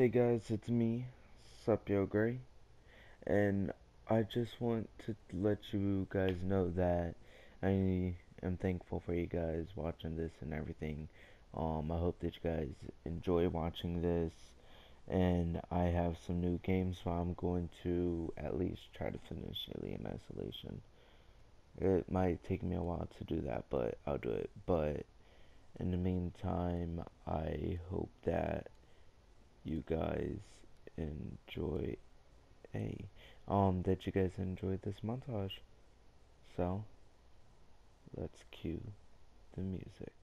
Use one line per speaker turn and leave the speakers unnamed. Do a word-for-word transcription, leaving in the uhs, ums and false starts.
Hey guys, it's me, Sup Yo Gray, and I just want to let you guys know that I am thankful for you guys watching this and everything. Um, I hope that you guys enjoy watching this, and I have some new games, so I'm going to at least try to finish Alien Isolation. It might take me a while to do that, but I'll do it. But in the meantime, I hope that you guys enjoy a um that you guys enjoyed this montage. So let's cue the music.